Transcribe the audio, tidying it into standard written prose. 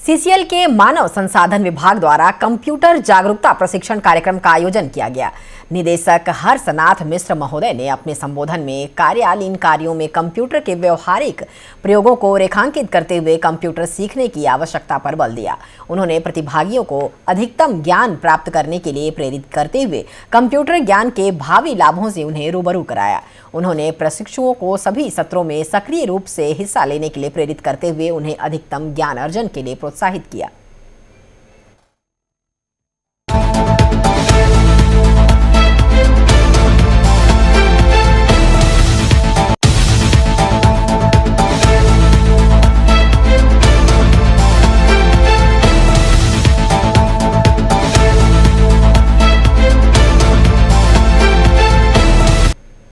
CCL के मानव संसाधन विभाग द्वारा कंप्यूटर जागरूकता प्रशिक्षण कार्यक्रम का आयोजन किया गया। निदेशक हर्षनाथ मिश्र महोदय ने अपने संबोधन में कार्यालयीन कार्यों में कंप्यूटर के व्यवहारिक प्रयोगों को रेखांकित करते हुए कंप्यूटर सीखने की आवश्यकता पर बल दिया। उन्होंने प्रतिभागियों को अधिकतम ज्ञान प्राप्त करने के लिए प्रेरित करते हुए कंप्यूटर ज्ञान के भावी लाभों से उन्हें रूबरू कराया। उन्होंने प्रशिक्षुओं को सभी सत्रों में सक्रिय रूप से हिस्सा लेने के लिए प्रेरित करते हुए उन्हें अधिकतम ज्ञान अर्जन के लिए प्रोत्साहित किया।